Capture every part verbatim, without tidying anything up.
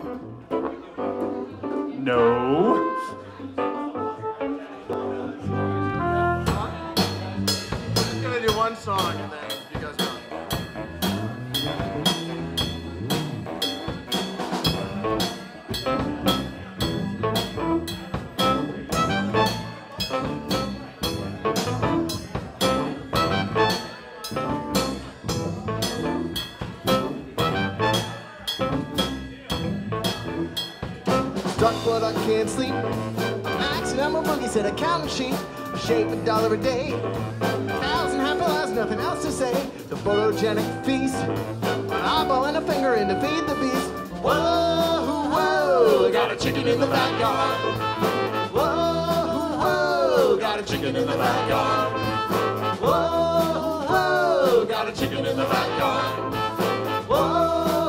No. I'm just gonna do one song and then you guys go. Stuck but I can't sleep. Maxing out my boogie, said a counting sheet. Shave a dollar a day. Thousand happy lives, nothing else to say. The photogenic feast. An eyeball and a finger in to feed the beast. Whoa, whoa, got a chicken in the backyard. Whoa, whoa, got a chicken in the backyard. Whoa, whoa, got a chicken in the backyard. Whoa.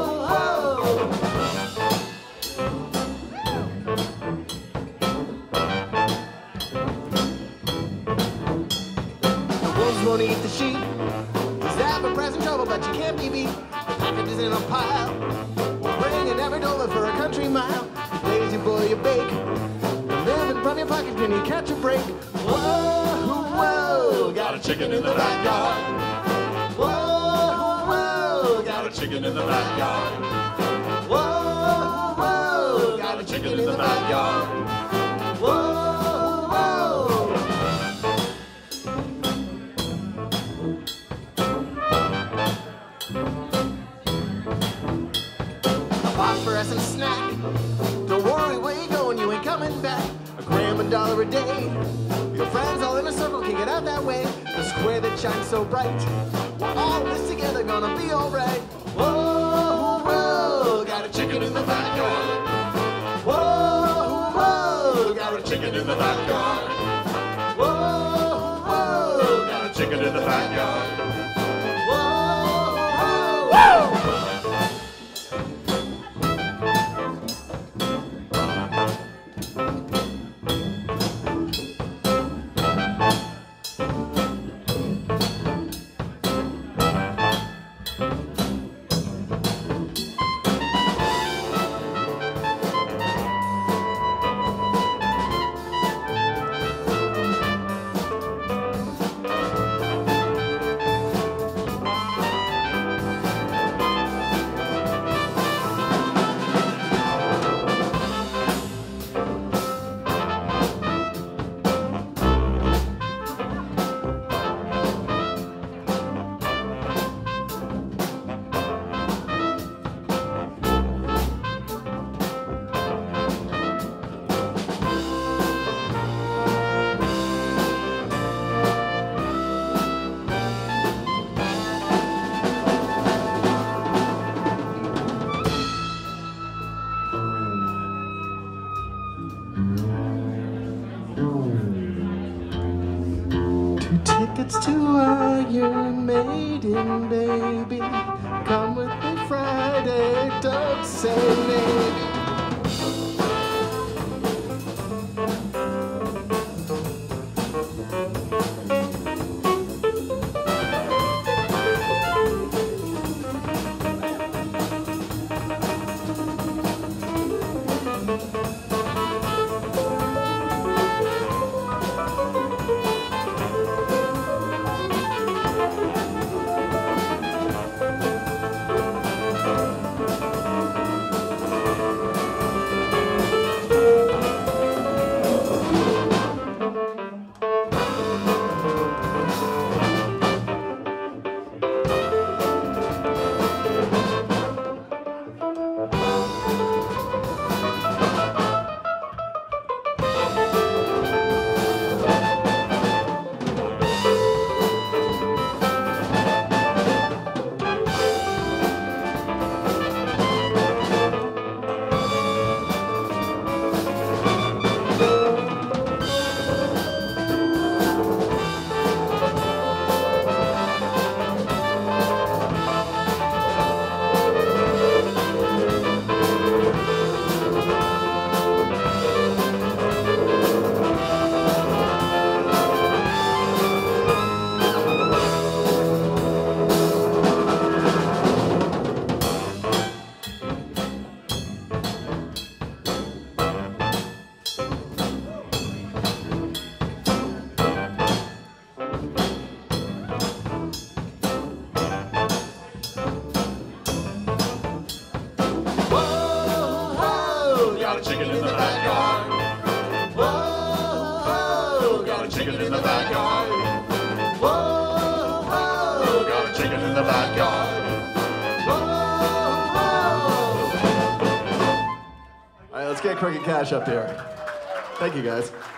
Won't eat the sheep. He's ever-present trouble, but you can't be beat. The packages in a pile. We'll bring it every dollar for a country mile. Lazy boy, you bake. Living from your pocket, can you catch a break? Whoa, whoa, got a chicken in the backyard. Whoa, whoa, got a chicken in the backyard. Whoa, whoa, got a chicken in the backyard. Whoa. Phosphorescent snack. Don't worry where you going, you ain't coming back. A gram, a dollar a day. Your friends all in a circle can't get out that way. The square that shines so bright. We're all in this together, gonna be alright. Whoa, whoa, got a chicken in the backyard. Whoa, whoa, got a chicken in the backyard. Whoa, whoa, got a chicken in the backyard. Whoa, whoa, whoa. Tickets to Iron Maiden, baby. Come with me Friday, don't say maybe. chicken in the backyard. Whoa, whoa. Got a chicken in the backyard. All right, let's get Cricket Cash up here. Thank you, guys.